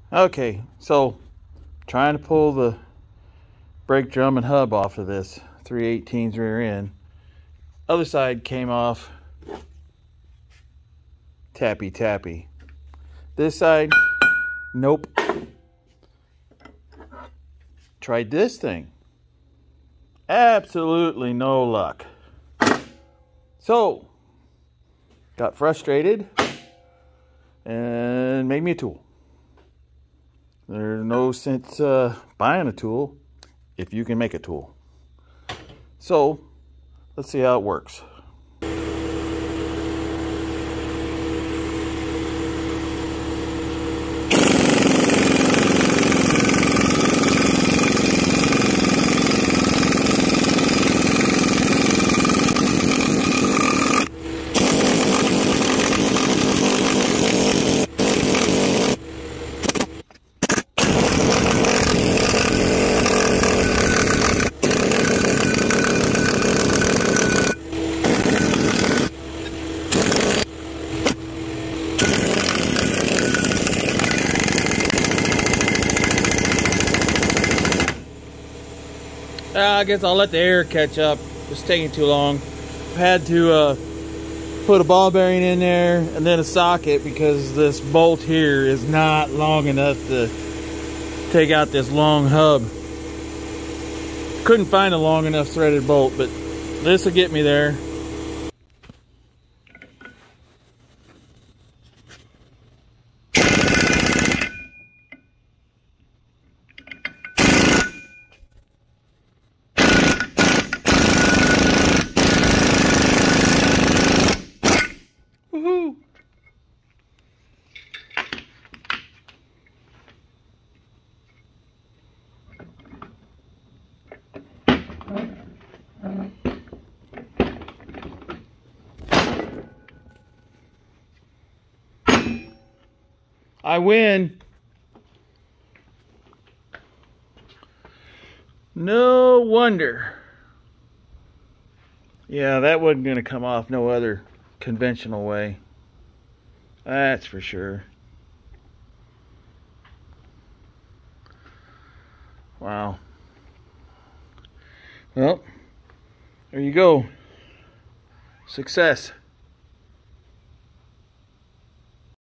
Okay, so trying to pull the brake drum and hub off of this 3/18 rear end. Other side came off tappy tappy. This side, nope. Tried this thing. Absolutely no luck. So, got frustrated and made me a tool. There's no sense buying a tool if you can make a tool. So, let's see how it works. I guess I'll let the air catch up. It's taking too long. I had to put a ball bearing in there and then a socket because this bolt here is not long enough to take out this long hub. Couldn't find a long enough threaded bolt, but this will get me there. Woohoo! I win. No wonder. Yeah, that wasn't going to come off no other conventional way. That's for sure. Wow. Well, there you go. Success.